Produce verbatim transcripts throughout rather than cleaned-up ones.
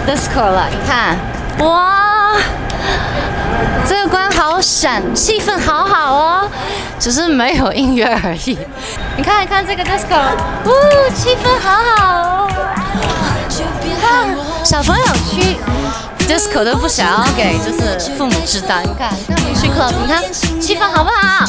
disco 了，你看，哇，这个光好闪，气氛好好哦，只是没有音乐而已。你看，你看这个 disco， 呜，气氛好好哦。你看，小朋友去 disco 都不想要给就是父母知道。你看，你看 music club， 你看气氛好不好？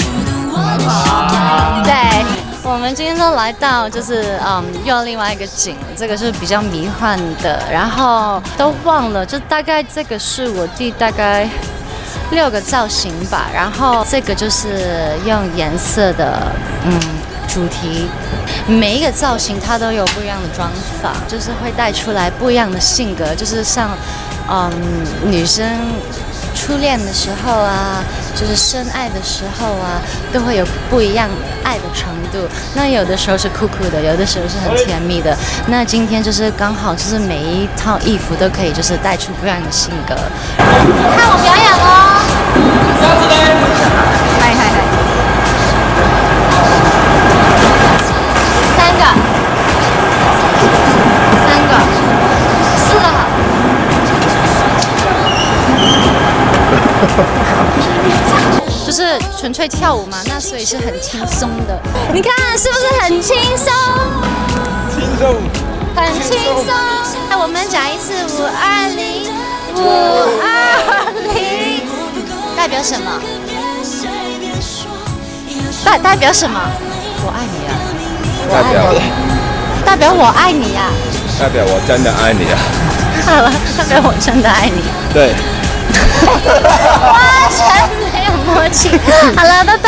对。 我们今天都来到，就是嗯，又另外一个景，这个是比较迷幻的，然后都忘了，就大概这个是我第大概六个造型吧，然后这个就是用颜色的嗯主题，每一个造型它都有不一样的妆法，就是会带出来不一样的性格，就是像嗯女生。 初恋的时候啊，就是深爱的时候啊，都会有不一样爱的程度。那有的时候是酷酷的，有的时候是很甜蜜的。那今天就是刚好，就是每一套衣服都可以，就是带出不一样的性格。看我表演哦！这样子嘞！嗨嗨嗨！三个，三个，四个好。 就是纯粹跳舞嘛，那所以是很轻松的。你看是不是很轻松？轻松，很轻松。那我们讲一次五二零，五二零，代表什么？代代表什么？我爱你啊！ 代表代表我爱你呀！ 代表我真的爱你啊！ 好了，代表我真的爱你。 对。 完全没有默契。好了，拜拜。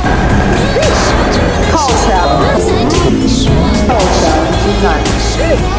靠墙，靠墙，金南。